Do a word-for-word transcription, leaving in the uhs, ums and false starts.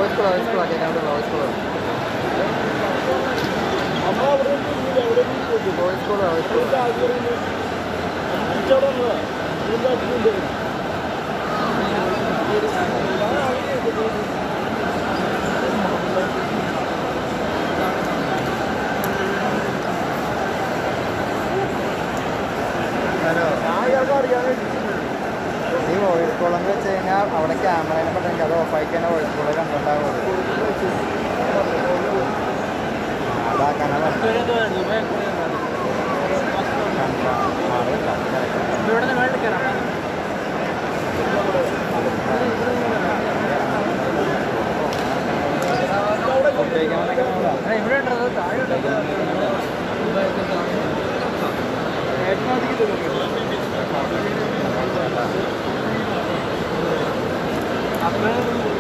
Voice call voice call കേൾക്കാൻ voice call voice call voice call ഈ voice call എന്ന് വെച്ച് കഴിഞ്ഞാൽ അവിടെ ക്യാമറയെ പറ്റുമെങ്കിൽ അത് ഓഫായി കഴിഞ്ഞാൽ വോയിസ് കോൾ കണ്ടിട്ടുണ്ടാവുള്ളൂ. അതാക്കാനാണ് ഇവിടെ ഉണ്ടത് താഴെ Amen.